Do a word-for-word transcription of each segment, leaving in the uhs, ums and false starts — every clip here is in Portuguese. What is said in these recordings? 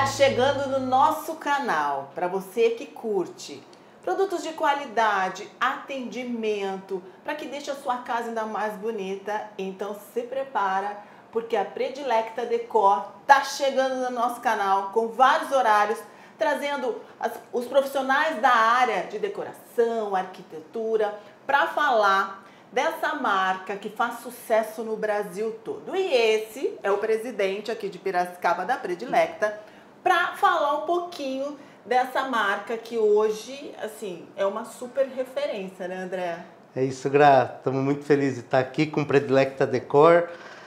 chegando no nosso canal, para você que curte produtos de qualidade, atendimento, para que deixe a sua casa ainda mais bonita. Então se prepara, porque a Predilecta Decor tá chegando no nosso canal com vários horários, trazendo as, os profissionais da área de decoração, arquitetura, para falar dessa marca que faz sucesso no Brasil todo. E esse é o presidente aqui de Piracicaba da Predilecta, para falar um pouquinho dessa marca que hoje, assim, é uma super referência, né, André? É isso, Gra. Estamos muito felizes de estar aqui com Predilecta Decor.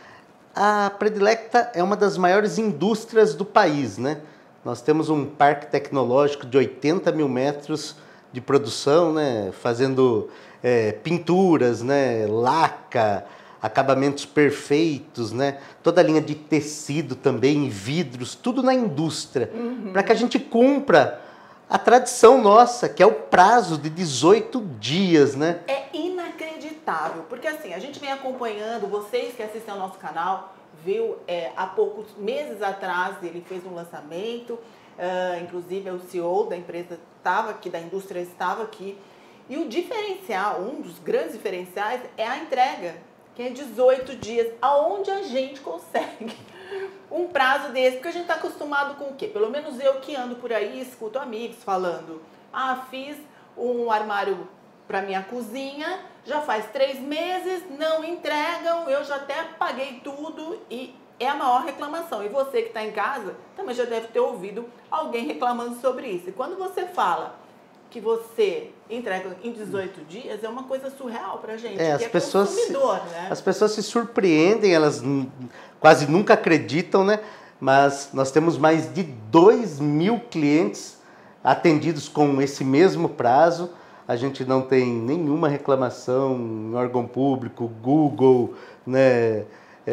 A Predilecta é uma das maiores indústrias do país, né? Nós temos um parque tecnológico de oitenta mil metros de produção, né? Fazendo é, pinturas, né? Laca, acabamentos perfeitos, né? Toda a linha de tecido também, vidros, tudo na indústria, uhum. Para que a gente cumpra a tradição nossa, que é o prazo de dezoito dias, né? É inacreditável, porque assim, a gente vem acompanhando, vocês que assistem ao nosso canal, viu, é, há poucos meses atrás ele fez um lançamento, uh, inclusive o C E O da empresa estava aqui, da indústria estava aqui, e o diferencial, um dos grandes diferenciais é a entrega, que é dezoito dias, aonde a gente consegue um prazo desse, porque a gente está acostumado com o quê? Pelo menos eu que ando por aí, escuto amigos falando, ah, fiz um armário para minha cozinha, já faz três meses, não entregam, eu já até paguei tudo e é a maior reclamação. E você que está em casa também já deve ter ouvido alguém reclamando sobre isso. E quando você fala que você entrega em dezoito dias, é uma coisa surreal pra gente, é, que as é pessoas consumidor, se, né? As pessoas se surpreendem, elas quase nunca acreditam, né? Mas nós temos mais de dois mil clientes atendidos com esse mesmo prazo. A gente não tem nenhuma reclamação em órgão público, Google, né?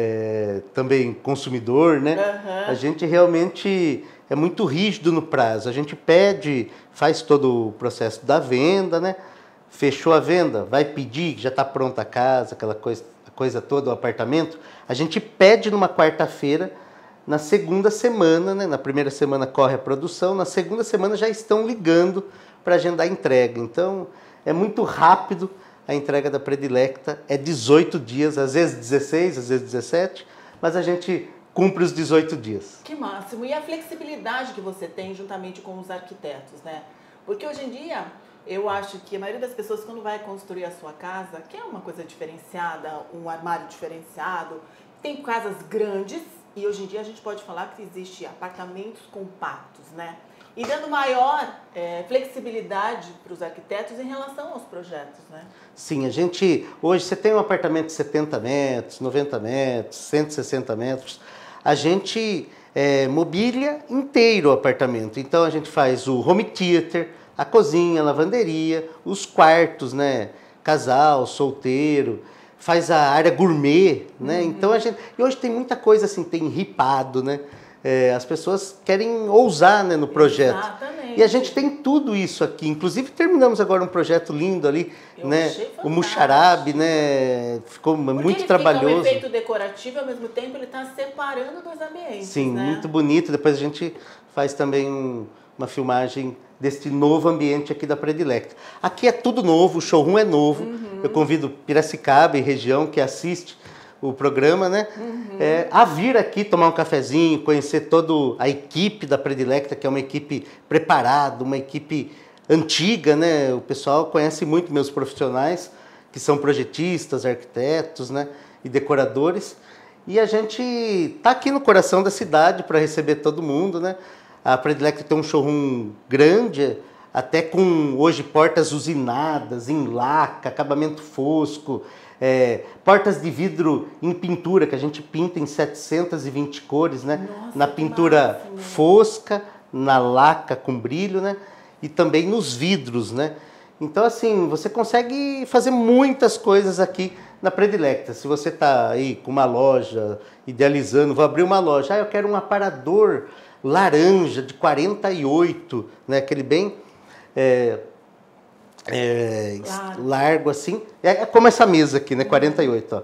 É, também consumidor, né? Uhum. A gente realmente é muito rígido no prazo. A gente pede, faz todo o processo da venda, né? Fechou a venda, vai pedir, já está pronta a casa, aquela coisa, a coisa toda, o apartamento. A gente pede numa quarta-feira, na segunda semana, né? Na primeira semana corre a produção, na segunda semana já estão ligando para agendar a entrega. Então, é muito rápido. A entrega da Predilecta é dezoito dias, às vezes dezesseis, às vezes dezessete, mas a gente cumpre os dezoito dias. Que máximo! E a flexibilidade que você tem juntamente com os arquitetos, né? Porque hoje em dia, eu acho que a maioria das pessoas, quando vai construir a sua casa, quer uma coisa diferenciada, um armário diferenciado, tem casas grandes, e hoje em dia a gente pode falar que existe apartamentos compactos, né? E dando maior é, flexibilidade para os arquitetos em relação aos projetos, né? Sim, a gente, hoje você tem um apartamento de setenta metros, noventa metros, cento e sessenta metros, a gente é, mobília inteiro o apartamento. Então a gente faz o home theater, a cozinha, a lavanderia, os quartos, né? Casal, solteiro, faz a área gourmet, né? Uhum. Então a gente, e hoje tem muita coisa assim, tem ripado, né? É, as pessoas querem ousar, né, no projeto. Exatamente. E a gente tem tudo isso aqui. Inclusive terminamos agora um projeto lindo ali, eu né? O Muxarabe, né? Ficou Porque muito ele trabalhoso. Fica um efeito decorativo, ao mesmo tempo ele está separando dois ambientes. Sim, né? muito bonito. Depois a gente faz também um, uma filmagem deste novo ambiente aqui da Predilecta. Aqui é tudo novo, o showroom é novo. Uhum. Eu convido Piracicaba e região que assiste o programa, né? Uhum. É, a vir aqui tomar um cafezinho, conhecer toda a equipe da Predilecta, que é uma equipe preparada, uma equipe antiga, né? O pessoal conhece muito meus profissionais, que são projetistas, arquitetos, né? E decoradores. E a gente tá aqui no coração da cidade para receber todo mundo, né? A Predilecta tem um showroom grande, até com hoje portas usinadas, em laca, acabamento fosco, É, portas de vidro em pintura, que a gente pinta em setecentas e vinte cores, né? Nossa, na pintura fosca, na laca com brilho, né? E também nos vidros, né? Então, assim, você consegue fazer muitas coisas aqui na Predilecta. Se você está aí com uma loja, idealizando, vou abrir uma loja, ah, eu quero um aparador laranja de quarenta e oito, né? Aquele bem... É, É, claro. Largo assim, é como essa mesa aqui, né, quarenta e oito, ó.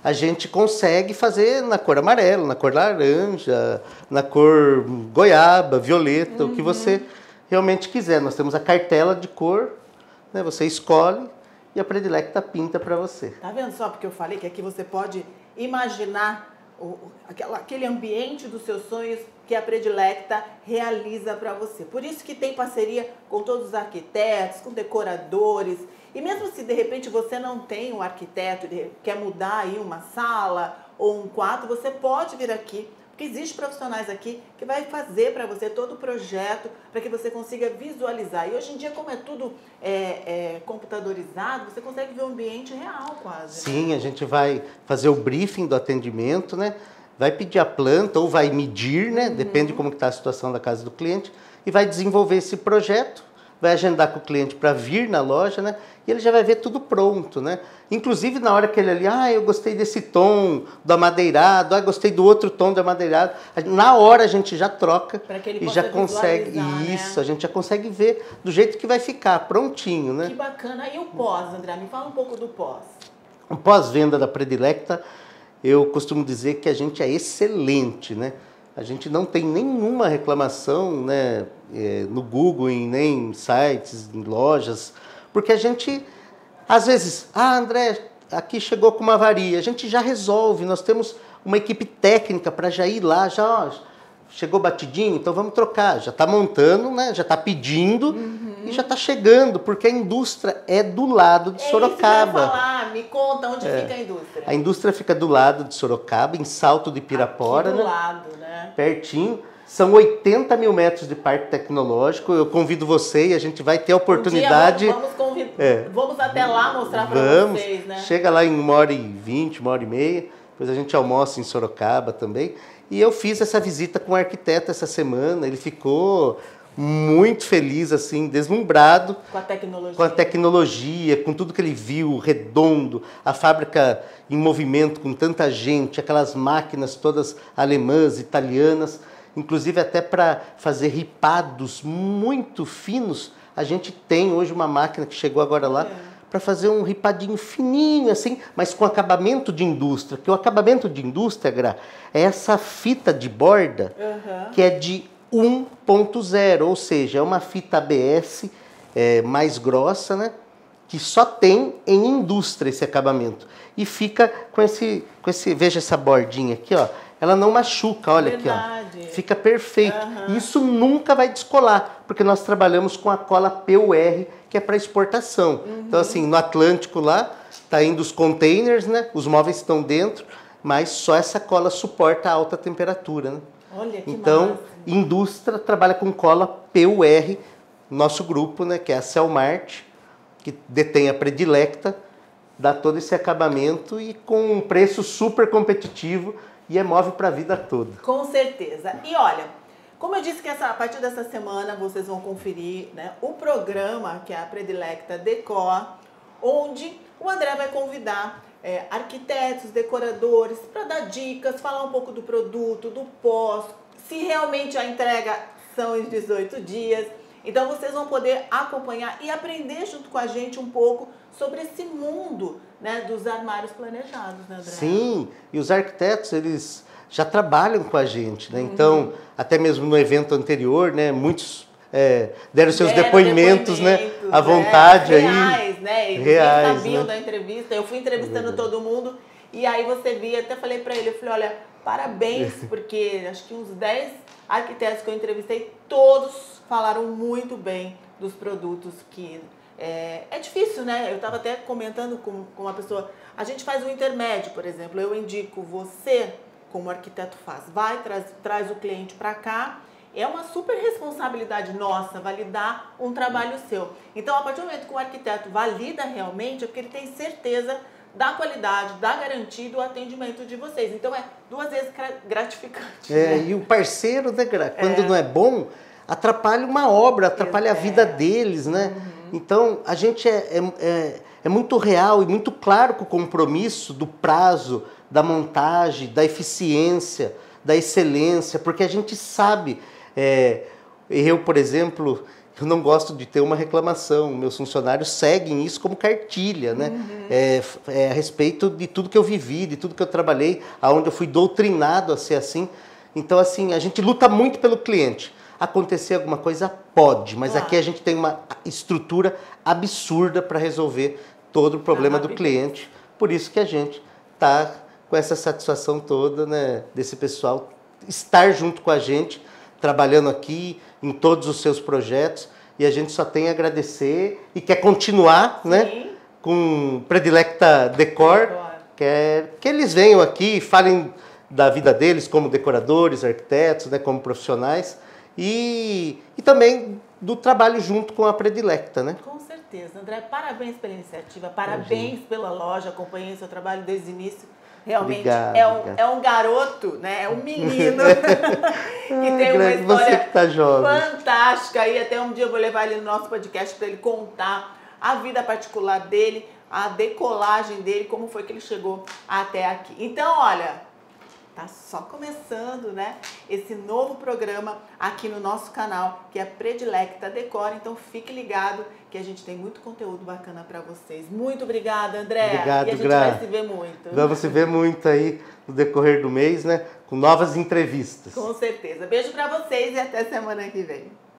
a gente consegue fazer na cor amarela, na cor laranja, na cor goiaba, violeta, uhum. o que você realmente quiser. Nós temos a cartela de cor, né? Você escolhe e a Predilecta pinta para você. Tá vendo só porque eu falei que aqui você pode imaginar o, aquela, aquele ambiente dos seus sonhos que a Predilecta realiza para você. Por isso que tem parceria com todos os arquitetos, com decoradores. E mesmo se de repente você não tem um arquiteto, quer mudar aí uma sala ou um quarto, você pode vir aqui, porque existem profissionais aqui que vai fazer para você todo o projeto, para que você consiga visualizar. E hoje em dia, como é tudo é, é, computadorizado, você consegue ver o ambiente real quase. Sim, né? A gente vai fazer o briefing do atendimento, né? Vai pedir a planta ou vai medir, né? Uhum. Depende de como está a situação da casa do cliente, e vai desenvolver esse projeto, vai agendar com o cliente para vir na loja, né? E ele já vai ver tudo pronto, né? Inclusive na hora que ele ali, ah, eu gostei desse tom do amadeirado, ah, gostei do outro tom do amadeirado, na hora a gente já troca e já consegue isso, né? A gente já consegue ver do jeito que vai ficar, prontinho, né? Que bacana. E o pós, André? Me fala um pouco do pós. O pós-venda da Predilecta, eu costumo dizer que a gente é excelente, né? A gente não tem nenhuma reclamação, né, no Google, em, nem em sites, em lojas, porque a gente, às vezes, ah, André, aqui chegou com uma avaria, a gente já resolve, nós temos uma equipe técnica para já ir lá, já ó, chegou batidinho, então vamos trocar, já está montando, né, já está pedindo uhum. e já está chegando, porque a indústria é do lado de é Sorocaba. Isso que eu ia falar. Me conta onde é. fica a indústria. A indústria fica do lado de Sorocaba, em Salto de Pirapora, aqui do né? lado, né? Pertinho. São oitenta mil metros de parque tecnológico. Eu convido você e a gente vai ter a oportunidade. Um dia vamos, vamos, convid... é. vamos até lá mostrar para vocês, né? Chega lá em uma hora e vinte, uma hora e meia. Depois a gente almoça em Sorocaba também. E eu fiz essa visita com o arquiteto essa semana. Ele ficou muito feliz, assim, deslumbrado. Com a tecnologia. Com a tecnologia, com tudo que ele viu, redondo, a fábrica em movimento com tanta gente, aquelas máquinas todas alemãs, italianas. Inclusive até para fazer ripados muito finos, a gente tem hoje uma máquina que chegou agora lá, é. para fazer um ripadinho fininho assim, mas com acabamento de indústria, porque o acabamento de indústria, Gra, é essa fita de borda uhum. que é de um ponto zero, ou seja, é uma fita A B S é, mais grossa, né, que só tem em indústria esse acabamento. E fica com esse, com esse, veja essa bordinha aqui, ó, ela não machuca, olha Verdade. aqui, ó. Fica perfeito. Uhum. Isso nunca vai descolar, porque nós trabalhamos com a cola P U R, que é para exportação. Uhum. Então, assim, no Atlântico lá, tá indo os containers, né? Os móveis estão dentro, mas só essa cola suporta a alta temperatura, né? Olha que Então, massa. Indústria trabalha com cola P U R, nosso grupo, né? Que é a Celmart, que detém a Predilecta, dá todo esse acabamento e com um preço super competitivo, e é móvel para a vida toda. Com certeza. E olha, como eu disse que essa, a partir dessa semana vocês vão conferir, né, o programa que é a Predilecta Decor, onde o André vai convidar é, arquitetos, decoradores, para dar dicas, falar um pouco do produto, do pós, se realmente a entrega são em dezoito dias. Então vocês vão poder acompanhar e aprender junto com a gente um pouco sobre esse mundo, né, dos armários planejados, né, André? Sim, e os arquitetos, eles já trabalham com a gente, né? Uhum. Então, até mesmo no evento anterior, né, muitos é, deram seus deram depoimentos, depoimentos, né, à vontade. É, aí. Reais, né? Eles reais, sabiam né? da entrevista, eu fui entrevistando é todo mundo, e aí você via, até falei para ele, eu falei, olha, parabéns, porque acho que uns dez arquitetos que eu entrevistei, todos falaram muito bem dos produtos que... É, é difícil, né? Eu estava até comentando com, com uma pessoa, a gente faz um intermédio, por exemplo, eu indico você, como arquiteto faz, vai, traz, traz o cliente para cá, é uma super responsabilidade nossa validar um trabalho seu. Então, a partir do momento que o arquiteto valida realmente, é porque ele tem certeza da qualidade, da garantia do atendimento de vocês. Então, é duas vezes gratificante. É, né? E o parceiro, né, quando é. não é bom, atrapalha uma obra, atrapalha é. a vida deles, né? Uhum. Então, a gente é, é, é muito real e muito claro com o compromisso do prazo, da montagem, da eficiência, da excelência, porque a gente sabe, é, eu, por exemplo, eu não gosto de ter uma reclamação. Meus funcionários seguem isso como cartilha, né? Uhum. É, é a respeito de tudo que eu vivi, de tudo que eu trabalhei, aonde eu fui doutrinado a ser assim. Então, assim, a gente luta muito pelo cliente. Acontecer alguma coisa pode, mas claro. Aqui a gente tem uma estrutura absurda para resolver todo o problema ah, do cliente. Por isso que a gente está com essa satisfação toda, né, desse pessoal estar junto com a gente, trabalhando aqui em todos os seus projetos, e a gente só tem a agradecer e quer continuar, Sim. né, com Predilecta Decor, quer que eles venham aqui e falem da vida deles como decoradores, arquitetos, né, como profissionais, e, e também do trabalho junto com a Predilecta, né? Com certeza. André, parabéns pela iniciativa, parabéns é, pela loja, acompanhei seu trabalho desde o início. Realmente obrigado, é, um, é um garoto, né? É um menino que tem uma história que tá jovem. fantástica. E até um dia eu vou levar ele no nosso podcast para ele contar a vida particular dele, a decolagem dele, como foi que ele chegou até aqui. Então, olha... Tá só começando, né? Esse novo programa aqui no nosso canal, que é Predilecta Decor. Então fique ligado que a gente tem muito conteúdo bacana para vocês. Muito obrigada, André. Obrigado, e a gente Gra. vai se ver muito. Vamos se ver muito aí no decorrer do mês, né? Com novas entrevistas. Com certeza. Beijo para vocês e até semana que vem.